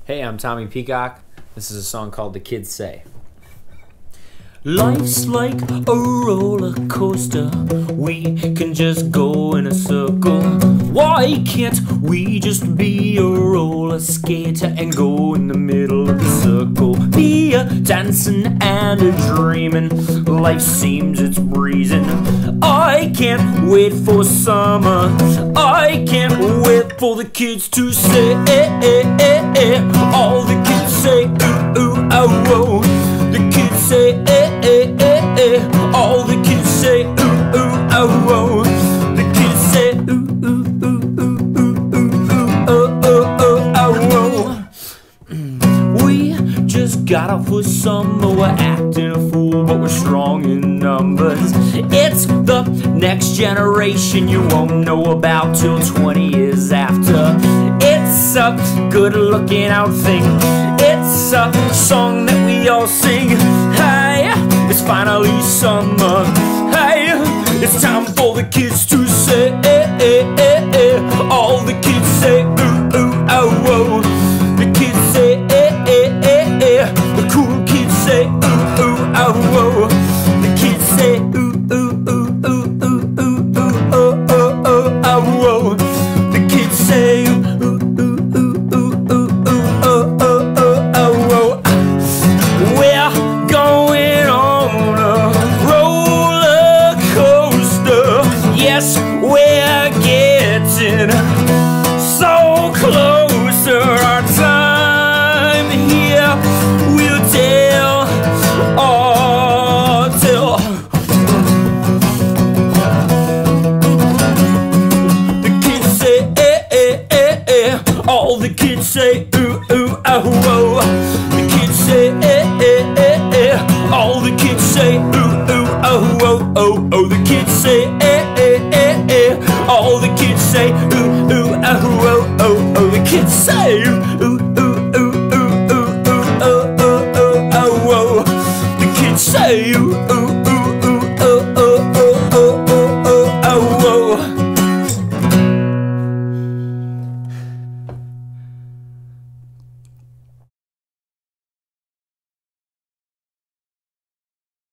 Hey, I'm Tommy Peacock. This is a song called The Kids Say. Life's like a roller coaster. We can just go in a circle. Why can't we just be a roller skater and go in the middle of the circle? Be a dancing and a dreaming. Life seems it's breezing. I can't wait for summer. I can't wait for the kids to say all the kids say ooh ooh oh oh. The kids say all the kids say ooh ooh oh oh. The kids say ooh ooh ooh ooh ooh ooh oh oh oh oh. We just got off with summer. We're acting a fool, but we're strong in numbers. It's the next generation you won't know about till 20 years after. It's a good looking out thing. It's a song that we all sing. Hey, it's finally summer. Hey, it's time for the kids to say all the kids say ooh ooh oh oh. The kids say the cool kids say ooh ooh oh oh. The kids say ooh ooh ooh ooh ooh ooh ooh oh oh oh oh oh. The kids say ooh ooh ooh ooh ooh ooh oh oh oh oh oh. We're going on a roller coaster. Yes, we're getting so closer. Our time here will tell. The kids say all the kids say ooh ooh oh oh. The kids say all the kids say ooh ooh oh oh oh oh. The kids say all the kids say ooh ooh oh oh oh oh. The kids say